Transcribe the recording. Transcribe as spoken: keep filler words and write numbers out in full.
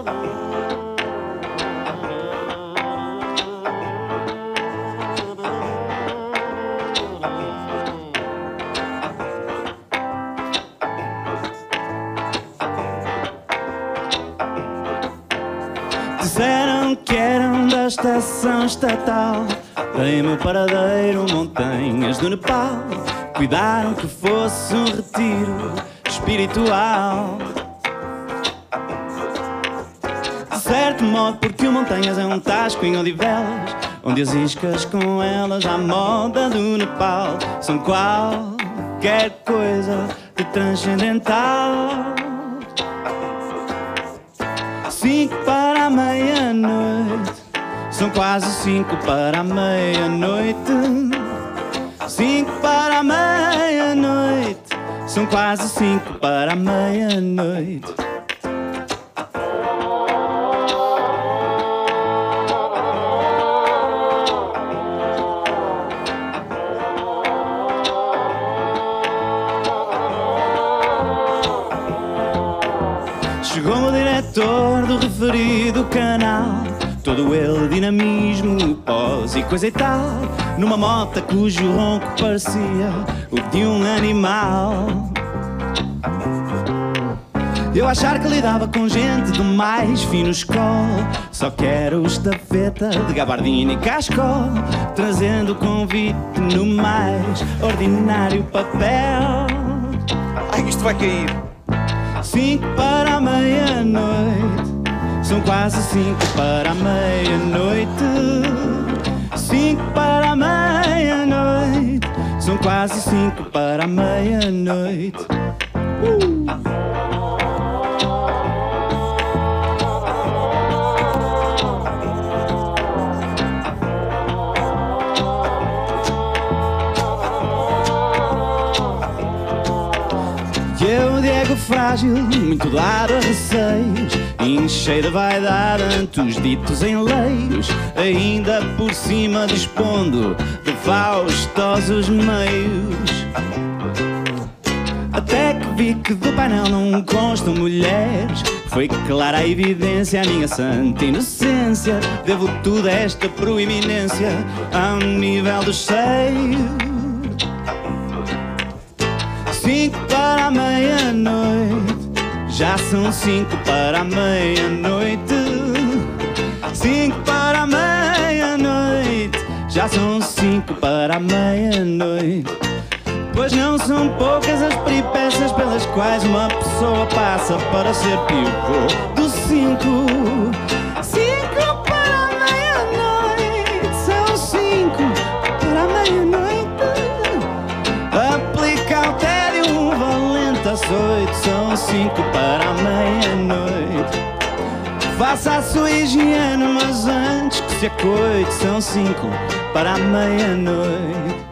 Disseram que eram da estação estatal, em meu paradeiro montanhas do Nepal. Cuidaram que fosse um retiro espiritual, de certo modo, porque o Montanhas é um tasco em Odivelas, onde as iscas com elas à moda do Nepal são qualquer coisa de transcendental. Cinco para a meia-noite, são quase cinco para a meia-noite. Cinco para a meia-noite, são quase cinco para a meia-noite. Chegou o diretor do referido canal, todo ele dinamismo, pós e coisa e tal, numa mota cujo ronco parecia o de um animal. Eu achar que lidava com gente do mais fino escol, só quero estafeta de gabardina e cascol, trazendo o convite no mais ordinário papel. Ai, isto vai cair. Cinco para a meia-noite, são quase cinco para a meia-noite. Cinco para a meia-noite, são quase cinco para a meia-noite. uh. Eu, Diego frágil, muito dado a receios, enchei de vaidade ante os ditos enleios, ainda por cima dispondo de faustosos meios. Até que vi que do painel não constam mulheres, foi clara a evidência, a minha santa inocência. Devo tudo a esta proeminência ao nível dos seios. Cinco para a meia-noite, já são cinco para a meia-noite. Cinco para a meia-noite, já são cinco para a meia-noite. Pois não são poucas as peripécias pelas quais uma pessoa passa para ser pivô do cinco. Cinco para a meia-noite, são cinco para a meia-noite. Aplica o tédio, um valente açoite, são cinco para a meia-noite. Faça a sua higiene, mas antes que se acoite, são cinco para a meia-noite.